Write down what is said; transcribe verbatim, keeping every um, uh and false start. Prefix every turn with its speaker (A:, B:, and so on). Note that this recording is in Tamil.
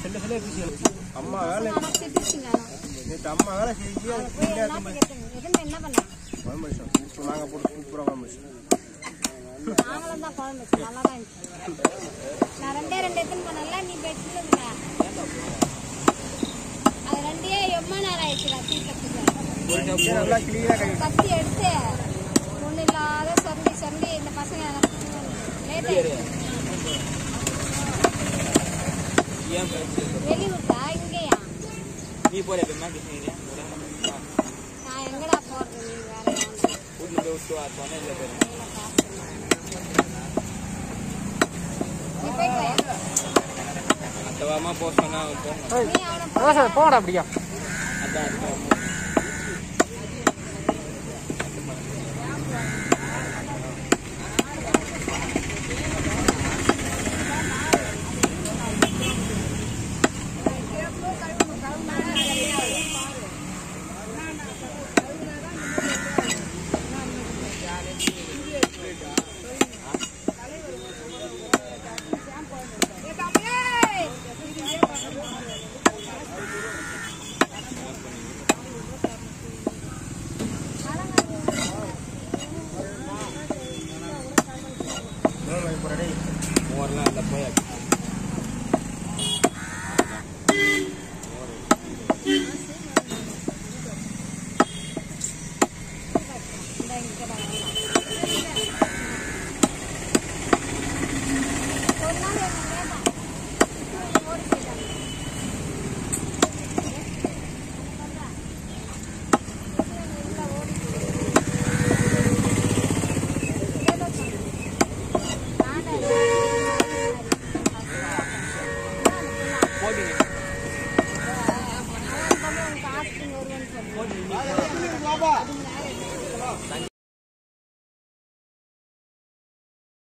A: செல்ல செல்ல பிசி அம்மா வேலை நேற்று அம்மா வேலை செஞ்சு
B: என்ன பண்ண
A: குழம்பு வச்சோம் இப்போ நாங்கள் போட்டு சூப்பராக குழம்பு வச்சோம்
B: நாங்களும் தான் குழம்பு வச்சோம் நல்லா தான் இருந்துச்சு நான் ரெண்டே ரெண்டு எத்தனை பண்ணல நீ பேசுல அது ரெண்டே எவ்வளோ நேரம் ஆயிடுச்சு நான் தீர்க்கத்துக்கு
A: நல்லா கிளீனாக
B: கத்தி எடுத்து ஒன்றும் இல்லாத சொரண்டி சொரண்டி இந்த பசங்க லேட் ஆயிடுச்சு வெளியூர்டா இங்கேயா
C: நீ போற நான்
B: எங்கடா போறது நீ வேற
C: வீட்டுல போய் விட்டு வா சொன்ன இல்லை பேரு
B: நீ போயிட்டு
C: அத்தவாமா போக சொன்னா
B: போங்க
D: போங்கடா அப்படியா
C: அதான் மூவரெல்லாம் அந்த போய்
B: போடுங்க